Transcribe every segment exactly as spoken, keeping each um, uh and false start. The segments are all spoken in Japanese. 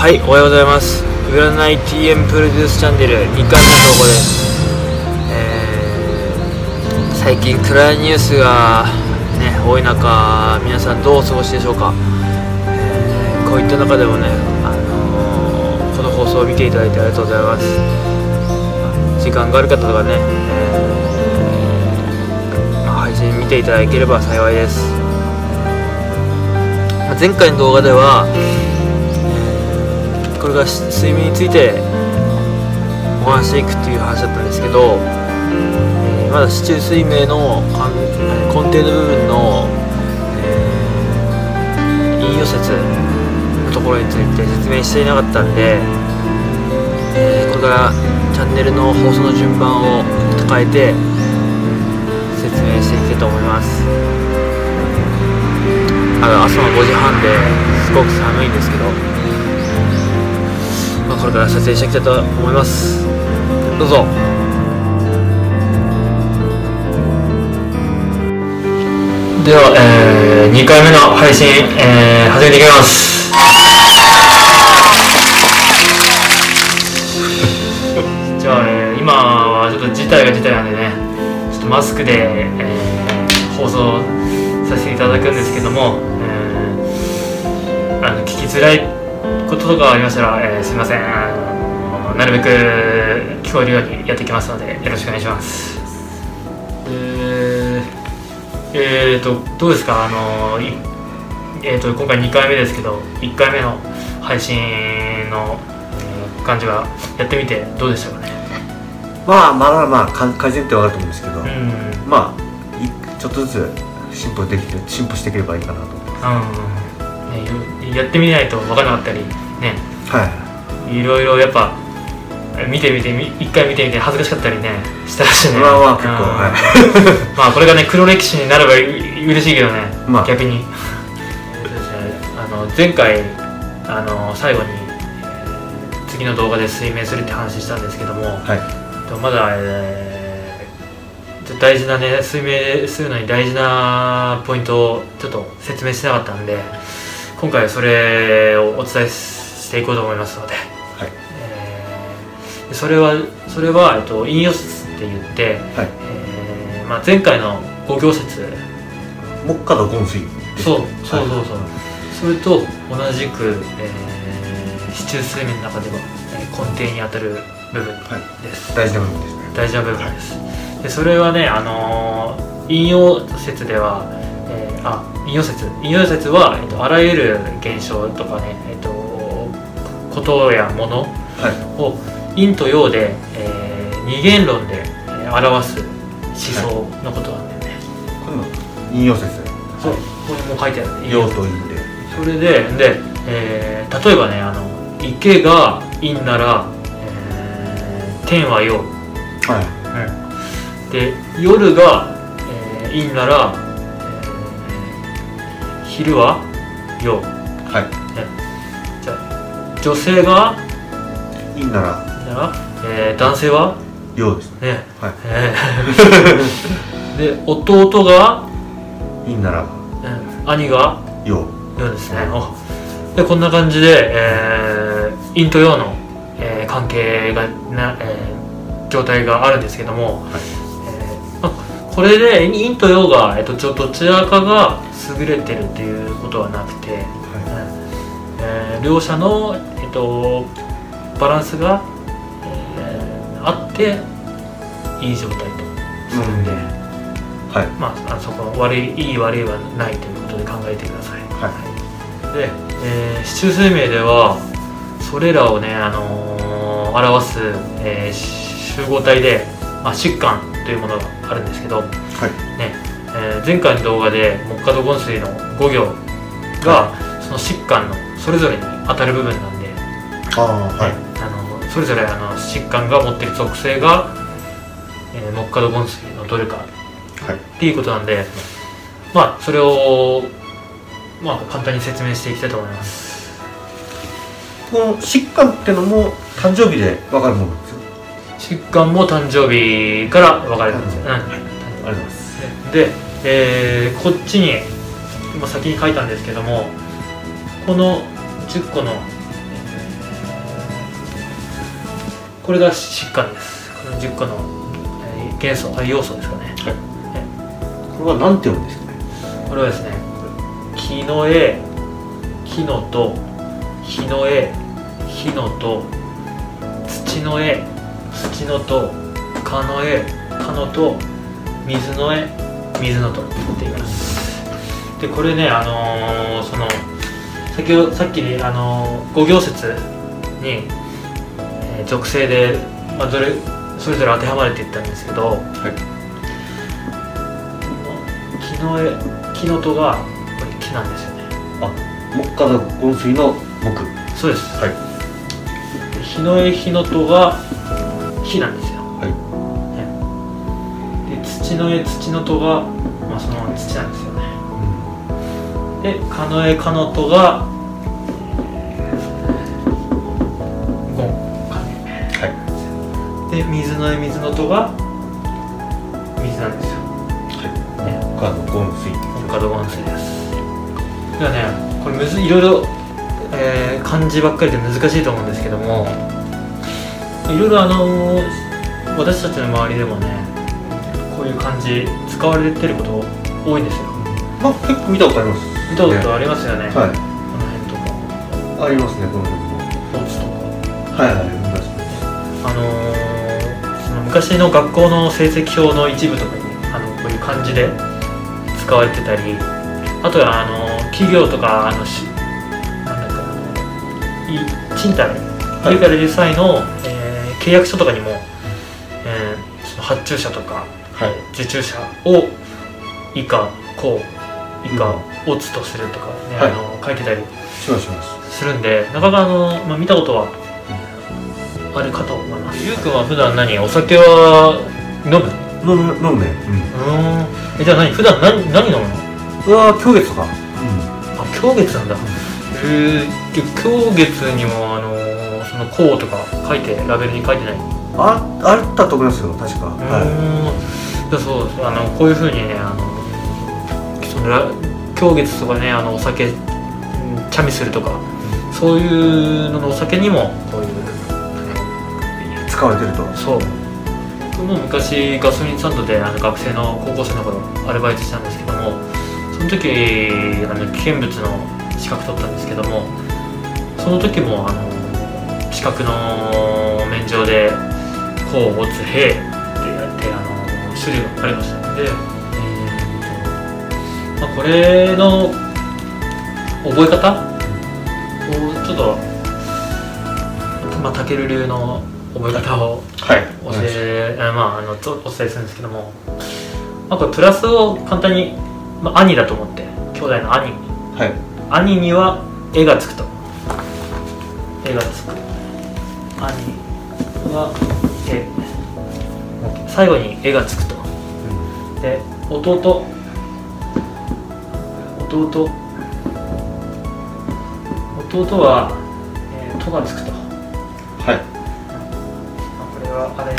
はい、おはようございます。占い ティーエム プロデュースチャンネルにかいめの投稿です。えー、最近暗いニュースが、ね、多い中、皆さんどうお過ごしでしょうか。えー、こういった中でもね、あのー、この放送を見ていただいてありがとうございます。時間がある方とかね、えーまあ、配信見ていただければ幸いです。まあ、前回の動画ではこれが睡眠についてお話していくっていう話だったんですけど、えー、まだ四柱推命の根底の部分の、えー、陰陽説のところについて説明していなかったんで、えー、これからチャンネルの放送の順番を変えて説明していきたいと思います。あの朝のごじはんですごく寒いんですけど、まあ、これから撮影していきたいと思います。どうぞ。では、えー、にかいめの配信、えー、始めていきます。じゃあ、えー、今はちょっと事態が事態なんでね、ちょっとマスクで、えー、放送させていただくんですけども、えー、あの聞きづらいこととかありましたら、えー、すみません。あのなるべく聞こえるようにやっていきますのでよろしくお願いします。えー、えーとどうですか。あのい、えー、と今回にかいめですけどいっかいめの配信の、えー、感じはやってみてどうでしたかね。 まあまだまあ改善って分かると思うんですけど、うん、まあちょっとずつ進歩できて進歩していければいいかなと思います。うんやってみないと分からなかったりね、はい、いろいろやっぱ見てみて一回見てみて恥ずかしかったりねしたらしいね。 まあまあ結構、はい、 まあこれがね黒歴史になれば嬉しいけどね、まあ、逆にあの前回あの最後に、えー、次の動画で睡眠するって話したんですけども、はい、まだ、えー、大事なね睡眠するのに大事なポイントをちょっと説明してなかったんで、今回はそれをお伝えしていこうと思いますので、はい、えー、それはそれは、えっと、陰陽説って言って、はい、えーまあ、前回の五行説木火土金水、 そうそうそうそう、はい、それと同じく、えー、四柱推命の中では、えー、根底にあたる部分です、 はい、大事な部分ですね。 大事な部分です、はい、でそれはね、あのー、陰陽説では、えー、あ陰陽説陰陽説は、えっと、あらゆる現象とかね、えっと、ことやものを陰と陽で、えー、二元論で表す思想のことなんだよね。 これも陰陽説。 そう、ここにも書いてあるね。 陽と陰で。 それで、で、えー、例えばね、あの池が陰なら、えー、天は陽。はい。うん、で、夜が、えー、陰なら昼は陽。はい。ね、じゃあ女性が陰なら、 なら、えー、男性は陽ですね。 ね。はい。えー、で弟が陰なら、 ね、兄が陽。 陽ですね。おでこんな感じで、えー、陰と陽の、えー、関係がな、えー、状態があるんですけども、はい、えーまあ、これで陰と陽が、えー、とちょどちらかが優れてるっていうことはなくて、はい、えー、両者の、えっと、バランスが、えー、あっていい状態とするんで、うん、はい、まあ、あそこ悪いいい悪いはないということで考えてください。はい、で、えー、四柱推命ではそれらをね、あのー、表す、えー、集合体で、まあ、疾患というものがあるんですけど、はい、ね、えー、前回の動画で木火土金水のご行がその疾患のそれぞれに当たる部分なんで、あ、はい、ね、あのそれぞれあの疾患が持っている属性が、えー、木火土金水のどれか、はい、っていうことなんで、まあそれを、まあ、簡単に説明していきたいと思います。 この疾患ってのも誕生日で分かるものなんですよ。 疾患も誕生日から分かれるんですよ、うん、はい、ありがとうございます。で、えー、こっちに今先に書いたんですけども、このじゅっこのこれが疾患です。このじゅっこの、えー、元素要素ですかね。はい、 これは何て読むんですかね。 これはですね、木の絵、木のと、火の絵、火のと、土の絵、土のと、蚊の絵、蚊のと、水の絵、水のとって言います。でこれね、あのー、その先ほどさっきに、あのー、ご行説に、えー、属性で、まあ、どれそれぞれ当てはまるって言ったんですけど、はい、木の絵、木のとがこれ木なんですよね。 あ、木火土金水の木。 そうです。 はい。 で火の絵、火のとが火なんですよ。 はい。 で土の絵、土のとが、まあ、そのまま土なんですよね。うん、で蚊の絵、蚊のとがゴン、影。はい。で水の絵、水のとが水なんですよ。はい。ね、 木火土金水。 木火土金水です。ではね、これむずいろいろ、えー、漢字ばっかりで難しいと思うんですけども、いろいろあのー、私たちの周りでもね、こういう漢字使われてること多いんですよ。 まあ結構見たことあります。 見たことありますよね。はい。この辺とか。 ありますね、この辺も。 ポーツとか。 はいはい、見ますね。 あのー、その昔の学校の成績表の一部とかに、あのこういう漢字で使われてたり、あとはあの企業とか、あのしなんだかあの賃貸、家から出る際の、えー、契約書とかにも、えー、その発注者とか、はい、受注者を以下こう以下オツとするとかね、はい、あの書いてたりしますしますするんで、なかなかあの、まあ、見たことはあるかと思います。ゆうくんは普段何、お酒は飲む？ 飲む飲むね。うん。 え、じゃあ何普段何何飲むの？ うわー、狂月とか。うん。 あ、狂月なんだ。へえ。狂月にもあのー、そのこうとか書いて、ラベルに書いてない？ あ、あったと思いますよ、確か。はい。 そう、あのこういう風にね、あのその狂月とかね、あのお酒、茶味するとか、うん、そういうののお酒にもこういう使われてると。 そう。僕も昔ガソリンスタンドであの学生の高校生の頃アルバイトしたんですけども、その時あの危険物の資格取ったんですけども、その時もあの資格の免状で「こう、おつ、へい」ってやってあの種類がありましたので、えーまあ、これの覚え方をちょっと、まあ、たける流の覚え方を教え、はい、まあ、あのちょっとお伝えするんですけども、まあ、これプラスを簡単に、まあ、兄だと思って、兄弟の兄、はい、兄には絵がつくと、絵がつく、兄は絵、最後に絵がつくと、うん、で弟弟弟は、えー、とがつくと、はい、これはあれね、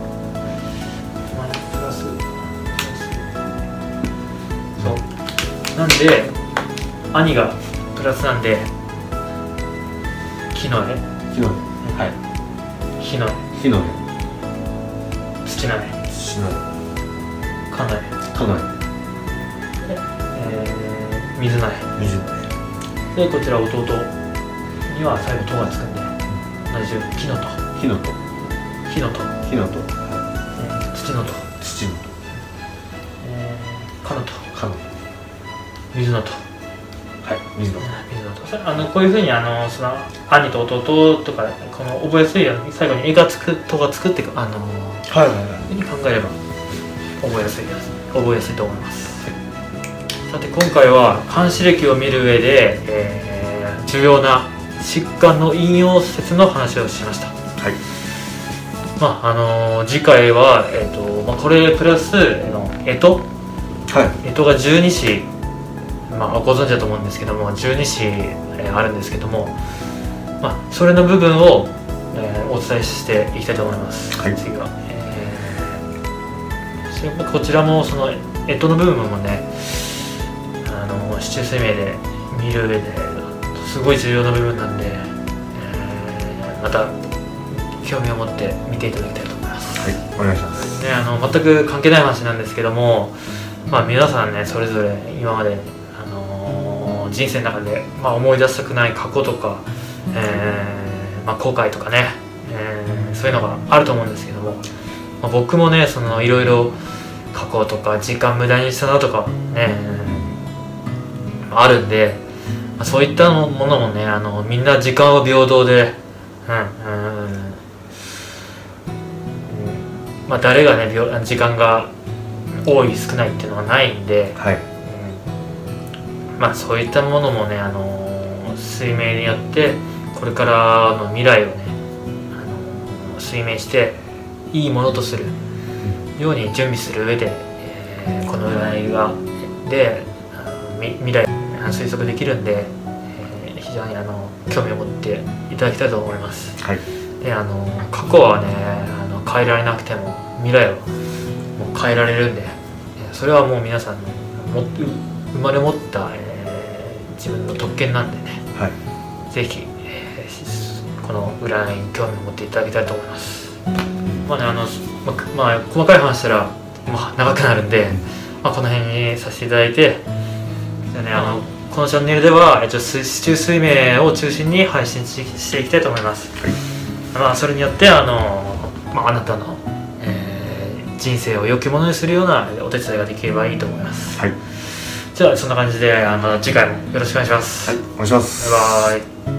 プラスそうなんで、兄がプラスなんで、木の絵、 木の絵、はい、 火の絵、 火の絵、 土の絵、 土の絵、 蚊の絵、 蚊の絵、 えー、水の絵、 水の絵で、こちら弟には最後「と」がつくんで、同じように木のと、 火のと、 火のと、 火のと、 えー、土のと、 土のと、 えー、蚊のと、 蚊のと、 水のと、 はい、水のと、 水のと。あのこういうふうにあのその兄と弟とかこの覚えやすいように最後に「絵がつく」「と」がつくってあのはいはいはい、 ふうに考えれば覚えやすいです。覚えやすいと思います。はい、さて今回は漢詩歴を見る上で、えー、重要な疾患の引用説の話をしました。はい。まああのー、次回はえっ、ー、とまあこれプラスの干支、はい、干支がじゅうにし、まあご存知だと思うんですけども、じゅうにし、えー、あるんですけども、まあそれの部分を、えー、お伝えしていきたいと思います。はい。次は、えー、こちらもその干支の部分もね、あの四柱推命で見る上ですごい重要な部分なんで、えー、また興味を持って見ていただきたいと思います。 はい、お願いします。 ね、あの全く関係ない話なんですけども、まあ、皆さんねそれぞれ今まで、あのー、人生の中で、まあ、思い出したくない過去とか、えーまあ、後悔とかね、えー、そういうのがあると思うんですけども、まあ、僕もねそのいろいろ過去とか時間無駄にしたなとかね、あるんで、まあ、そういったものもねあのみんな時間を平等で、うんうんまあ、誰がね時間が多い少ないっていうのはないんで、はいうんまあ、そういったものもね、あのー、推明によってこれからの未来をね、あのー、推明していいものとするように準備する上で、えー、この占いがで未来推測できるんで、えー、非常にあの興味を持っていただきたいと思います。はい、であの過去はねあの変えられなくても未来はもう変えられるんで、それはもう皆さんのも生まれ持った、えー、自分の特権なんでね、はい、ぜひ、えー、この占いに興味を持っていただきたいと思います。まあねあのままあ、細かい話したら、まあ、長くなるんで、まあ、この辺にさせていただいて、じゃあね、あのこのチャンネルでは市中水明を中心に配信していきたいと思います。はい、まあ、それによってあの、まあ、あなたの、えー、人生を良きものにするようなお手伝いができればいいと思います。はい、じゃあそんな感じであの次回もよろしくお願いします。 はい、お願いします。 バイバイ。